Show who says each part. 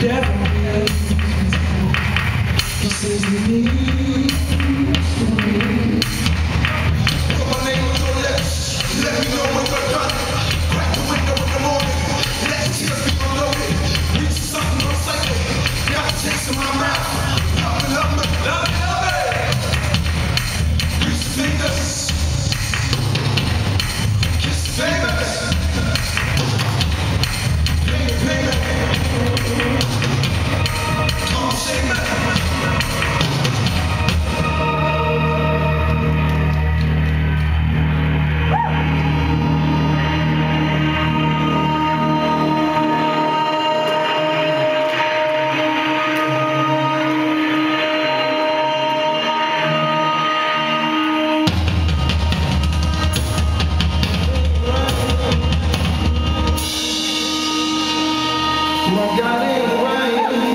Speaker 1: devil, he says to me, put my name on your lips, let me know when you're done. Crack the window in the morning, let the tears be unloaded. Reach something on cycle, got a taste in my mouth. Love me, love me, love me. Reach the fingers, kiss the fingers. Come on, shake me. I got it right.